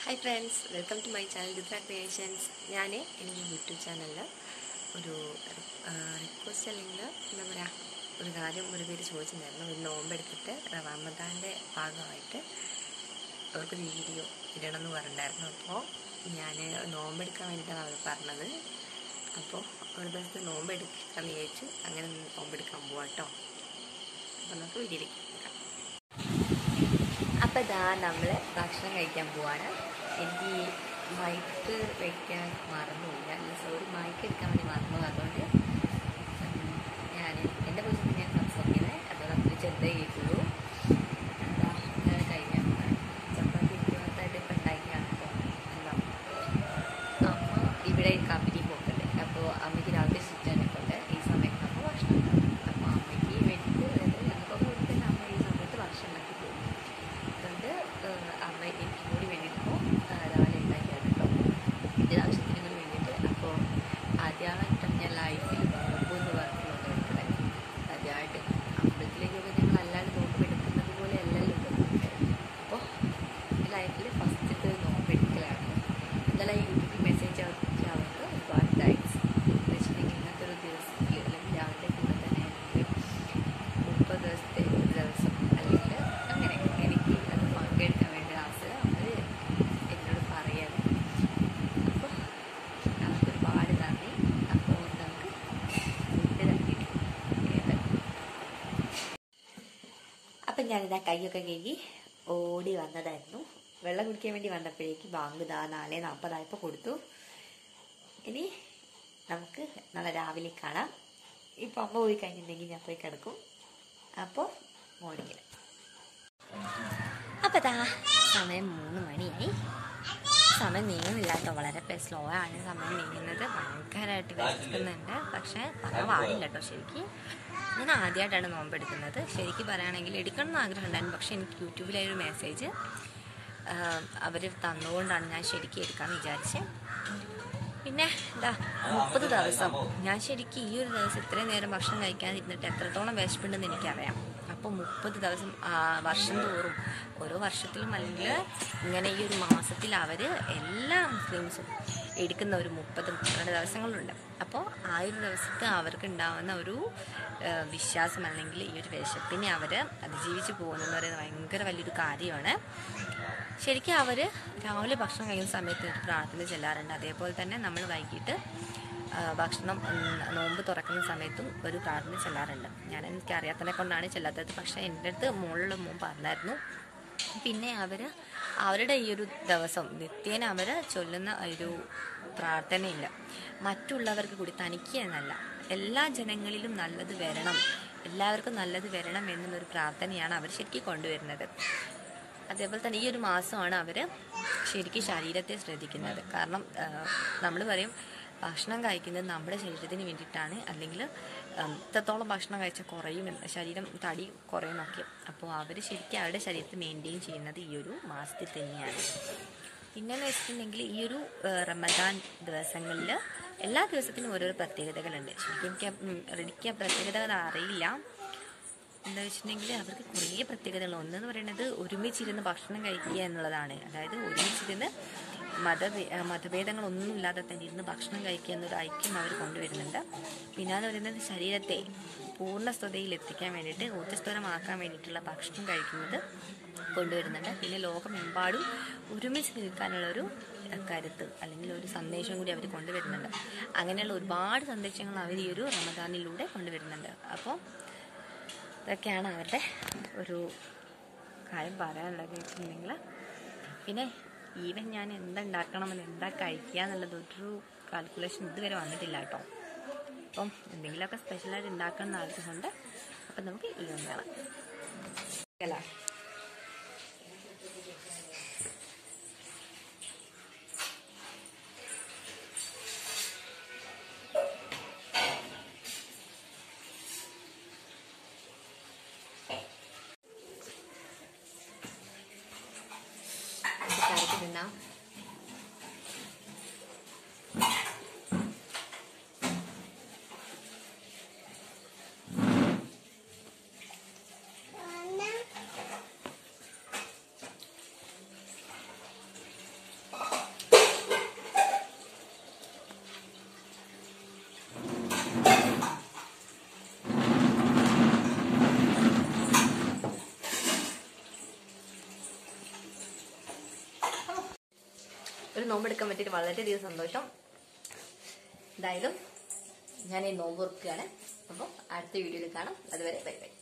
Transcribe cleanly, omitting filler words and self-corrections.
Hi friends, welcome to my channel Duthra creations. ഞാൻ എൻ്റെ YouTube ചാനലിൽ ഒരു റിക്വസ്റ്റ് അല്ലെങ്കിൽ എന്താ പറയുക, ഒരു കാര്യം ഒരു പേര് ചോദിച്ചിട്ടുണ്ടായിരുന്നു. ഒരു നോമ്പെടുത്തിട്ട് റമദാൻ്റെ ഭാഗമായിട്ട് അവർക്കൊരു വീഡിയോ ഇടണമെന്ന് പറഞ്ഞിട്ടുണ്ടായിരുന്നു. അപ്പോൾ ഞാൻ നോമ്പെടുക്കാൻ വേണ്ടിയിട്ടാണ് അവർ പറഞ്ഞത്. അപ്പോൾ ഒരു ദിവസത്തെ നോമ്പെടുക്കാൻ വിചാരിച്ചു. അങ്ങനെ നോമ്പെടുക്കാൻ പോവാം കേട്ടോ. അപ്പോൾ നമുക്ക് വീഡിയോയിലേക്ക് നോക്കാം. അപ്പോൾ ഇതാ നമ്മൾ ഭക്ഷണം കഴിക്കാൻ പോവാണ്. എനിക്ക് മൈക്ക് വയ്ക്കാൻ മറന്നുമില്ല, മൈക്ക് എടുക്കാൻ വേണ്ടി മറന്നു. അതുകൊണ്ട് ഞാൻ എൻ്റെ പൊസിഷൻ ഞാൻ സംസാരിക്കുന്നത്. അപ്പോൾ നമ്മൾ ചെറുതായി കേൾക്കുള്ളൂ. എന്താ ഞാൻ കഴിക്കാൻ ചപ്പാത്തി ഇരുപത്തായിട്ട് ഇപ്പം ഉണ്ടാക്കിയാണ്. അപ്പോൾ എന്താ അമ്മ ഇവിടെ കമ്പനി പോക്കുണ്ട്. അപ്പോൾ അമ്മയ്ക്ക് രാവിലെ ഷിഫ്റ്റ് കൊണ്ട് ഈ സമയത്ത് നമ്മൾ ഭക്ഷണം ഉണ്ടാക്കും. അപ്പോൾ അമ്മയ്ക്ക് വേണ്ടിയിട്ട് ഞങ്ങൾക്ക് കൊടുത്തിട്ട് അമ്മ ഈ സമയത്ത് ഭക്ഷണം ഉണ്ടാക്കി പോകും. അതുകൊണ്ട് അമ്മ എനിക്ക് കൂടി വേണ്ടിയിട്ടിപ്പോൾ രാവിലെ ഉണ്ടാക്കിയാണ് കേട്ടോ, ഇതിൻ്റെ ആവശ്യത്തിന് കൂടി വേണ്ടിയിട്ട്. അപ്പോൾ ആദ്യമായിട്ടാണ് ഞാൻ ലൈഫിൽ നോമ്പെന്ന് പറഞ്ഞ് നോമ്പെടുക്കുന്നത്. ആദ്യമായിട്ട് അമ്പലത്തിലേക്കൊക്കെ ഞങ്ങൾ അല്ലാതെ നോമ്പെടുക്കുന്നത് പോലെ അല്ലല്ലോ ഇതൊക്കെ. അപ്പോൾ ലൈഫിൽ ഫസ്റ്റത്തെ നോമ്പെടുക്കലാണ്. ഇന്നലെ യൂട്യൂബിൽ മെസ്സേജ് അവർക്ക് ഒരുപാട് താങ്ക്സ്. എന്ന് വെച്ചിട്ടുണ്ടെങ്കിൽ ഇന്നത്തെ ഒരു ദിവസത്തിൽ അല്ലെങ്കിൽ രാവിലെ കൂടെ തന്നെ എനിക്ക് 30 ദിവസത്തെ ഒരു ദിവസം അല്ലെങ്കിൽ അങ്ങനെ എനിക്ക് അത് പങ്കെടുക്കാൻ വേണ്ടി അവസരം അവർ എന്നോട് പറയാറ്. അപ്പോൾ അവർക്ക് ഒരുപാട് നന്ദി. അപ്പോൾ നമുക്ക് ഫുഡ് തന്നിട്ട്. അപ്പം ഞാനിതാ കൈയൊക്കെ കഴുകി ഓടി വന്നതായിരുന്നു. വെള്ളം കുടിക്കാൻ വേണ്ടി വന്നപ്പോഴേക്ക് ബാങ്ക് 4:40 കൊടുത്തു. ഇനി നമുക്ക് നാളെ രാവിലെ കാണാം. ഇപ്പം അമ്മ പോയി കഴിഞ്ഞിട്ടുണ്ടെങ്കിൽ ഞാൻ പോയി കിടക്കും. അപ്പോൾ മോർണിംഗിൽ അപ്പോൾ ദാ സമയം 3 മണിയായി. സമയം നീങ്ങുന്നില്ല കേട്ടോ, വളരെ സ്ലോ ആണ് സമയം നീങ്ങുന്നത്. ഭയങ്കരമായിട്ട് വിശക്കുന്നുണ്ട്. പക്ഷേ പറയാൻ പാടില്ല കേട്ടോ. ശരിക്കും ഞാൻ ആദ്യമായിട്ടാണ് നോമ്പെടുക്കുന്നത്. ശരിക്കും പറയുകയാണെങ്കിൽ എടുക്കണം എന്ന് ആഗ്രഹം ഉണ്ടായിരുന്നു. പക്ഷേ എനിക്ക് യൂട്യൂബിലൊരു മെസ്സേജ് അവർ തന്നുകൊണ്ടാണ് ഞാൻ ശരിക്കും എടുക്കാമെന്ന് വിചാരിച്ചത്. പിന്നെ എന്താ 30 ദിവസം ഞാൻ ശരിക്കും ഈ ഒരു ദിവസം ഇത്രയും നേരം ഭക്ഷണം കഴിക്കാതിരുന്നിട്ട് എത്രത്തോളം വിശപ്പുണ്ടെന്ന് എനിക്കറിയാം. അപ്പോൾ 30 ദിവസം വർഷം തോറും ഓരോ വർഷത്തിലും അല്ലെങ്കിൽ ഇങ്ങനെ ഈ ഒരു മാസത്തിൽ അവർ എല്ലാ മുസ്ലിംസും എടുക്കുന്ന ഒരു 30-32 ദിവസങ്ങളുണ്ട്. അപ്പോൾ ആ ഒരു ദിവസത്തെ അവർക്ക് ഉണ്ടാകുന്ന ഒരു വിശ്വാസം അല്ലെങ്കിൽ ഈ ഒരു വിശപ്പിനെ അവർ അതിജീവിച്ച് പോകുന്നതെന്ന് പറയുന്നത് ഭയങ്കര വലിയൊരു കാര്യമാണ്. ശരിക്കും അവർ രാവിലെ ഭക്ഷണം കഴിക്കുന്ന സമയത്ത് ഒരു പ്രാർത്ഥന ചെല്ലാറുണ്ട്. അതേപോലെ തന്നെ നമ്മൾ വൈകിട്ട് ഭക്ഷണം നോമ്പ് തുറക്കുന്ന സമയത്തും ഒരു പ്രാർത്ഥന ചെല്ലാറുണ്ട്. എനിക്കറിയാത്തതിനെ കൊണ്ടാണ് ചെല്ലാത്തത്. പക്ഷേ എൻ്റെ അടുത്ത് മുകളിലുള്ള മോൻ പറഞ്ഞായിരുന്നു. പിന്നെ അവരുടെ ഈ ഒരു ദിവസം നിത്യേന അവർ ചൊല്ലുന്ന ഒരു പ്രാർത്ഥനയില്ല, മറ്റുള്ളവർക്ക് കൂടി തനിക്ക് എന്നല്ല എല്ലാ ജനങ്ങളിലും നല്ലത് വരണം, എല്ലാവർക്കും നല്ലത് വരണം എന്നുള്ളൊരു പ്രാർത്ഥനയാണ് അവർ ശരിക്കും കൊണ്ടുവരുന്നത്. അതേപോലെ തന്നെ ഈ ഒരു മാസമാണ് അവർ ശരിക്കും ശരീരത്തെ ശ്രദ്ധിക്കുന്നത്. കാരണം നമ്മൾ പറയും ഭക്ഷണം കഴിക്കുന്നത് നമ്മുടെ ശരീരത്തിന് വേണ്ടിയിട്ടാണ്, അല്ലെങ്കിൽ ഇത്രത്തോളം ഭക്ഷണം കഴിച്ചാൽ കുറയും, ശരീരം തടി കുറയുന്നൊക്കെ. അപ്പോൾ അവർ ശരിക്കും അവരുടെ ശരീരത്തെ മെയിൻറ്റെയിൻ ചെയ്യുന്നത് ഈ ഒരു മാസത്തിൽ തന്നെയാണ്. പിന്നെയെന്ന് വെച്ചിട്ടുണ്ടെങ്കിൽ ഈ ഒരു റമദാൻ ദിവസങ്ങളിൽ എല്ലാ ദിവസത്തിനും ഓരോരോ പ്രത്യേകതകളുണ്ട്. ശരിക്കും എനിക്ക് പ്രത്യേകതകൾ അറിയില്ല. എന്താ വെച്ചിട്ടുണ്ടെങ്കിൽ അവർക്ക് കുറേ പ്രത്യേകതകൾ. ഒന്നെന്ന് പറയുന്നത് ഒരുമിച്ചിരുന്ന് ഭക്ഷണം കഴിക്കുക എന്നുള്ളതാണ്. അതായത് ഒരുമിച്ചിരുന്ന് മതഭേദങ്ങളൊന്നുമില്ലാതെ തന്നെ ഇരുന്ന് ഭക്ഷണം കഴിക്കുക എന്നൊരു ഐക്യം അവർ കൊണ്ടുവരുന്നുണ്ട്. പിന്നെയെന്ന് പറയുന്നത് ശരീരത്തെ പൂർണ്ണസ്ഥതയിൽ എത്തിക്കാൻ വേണ്ടിയിട്ട് ഊർജ്ജസ്വരമാക്കാൻ വേണ്ടിയിട്ടുള്ള ഭക്ഷണം കഴിക്കുന്നത് കൊണ്ടുവരുന്നുണ്ട്. പിന്നെ ലോകമെമ്പാടും ഒരുമിച്ച് നിൽക്കാനുള്ളൊരു കരുത്ത് അല്ലെങ്കിൽ ഒരു സന്ദേശം കൂടി അവർ കൊണ്ടുവരുന്നുണ്ട്. അങ്ങനെയുള്ള ഒരുപാട് സന്ദേശങ്ങൾ അവർ ഈ ഒരു റമദാനിലൂടെ കൊണ്ടുവരുന്നുണ്ട്. അപ്പോൾ ഇതൊക്കെയാണ് അവരുടെ ഒരു കാര്യം പറയാനുള്ളത് വെച്ചിട്ടുണ്ടെങ്കിൽ. പിന്നെ ഈവൻ ഞാൻ എന്തുണ്ടാക്കണമെന്ന് എന്താ കഴിക്കുക എന്നുള്ളതൊരു കാൽക്കുലേഷൻ ഇതുവരെ വന്നിട്ടില്ല കേട്ടോ. അപ്പം എന്തെങ്കിലുമൊക്കെ സ്പെഷ്യലായിട്ട് ഉണ്ടാക്കണം എന്ന് ആഗ്രഹമുണ്ട്. അപ്പം നമുക്ക് ഈവൻ വേണം അല്ല. Now ഒരു നോമ്പെടുക്കാൻ പറ്റിയിട്ട് വളരെയധികം സന്തോഷം. എന്തായാലും ഞാൻ ഈ നോമ്പ് ഓർക്കുകയാണ്. അപ്പോൾ അടുത്ത വീഡിയോയിൽ കാണാം. അതുവരെ ബൈ ബൈ.